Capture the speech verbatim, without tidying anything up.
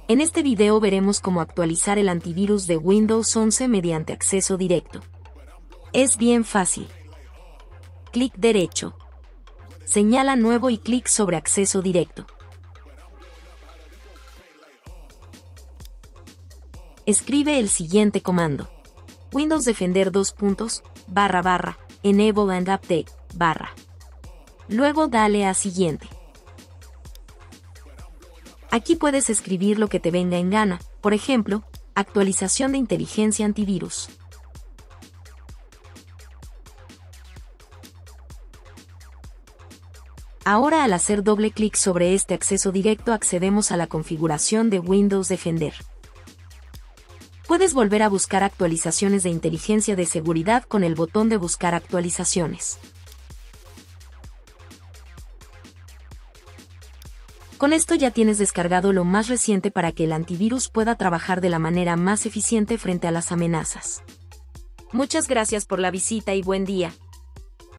En este video veremos cómo actualizar el antivirus de Windows once mediante acceso directo. Es bien fácil. Clic derecho. Señala Nuevo y clic sobre Acceso directo. Escribe el siguiente comando. Windows Defender dos puntos, barra barra, Enable and Update, barra. Luego dale a Siguiente. Aquí puedes escribir lo que te venga en gana, por ejemplo, actualización de inteligencia antivirus. Ahora al hacer doble clic sobre este acceso directo accedemos a la configuración de Windows Defender. Puedes volver a buscar actualizaciones de inteligencia de seguridad con el botón de Buscar actualizaciones. Con esto ya tienes descargado lo más reciente para que el antivirus pueda trabajar de la manera más eficiente frente a las amenazas. Muchas gracias por la visita y buen día.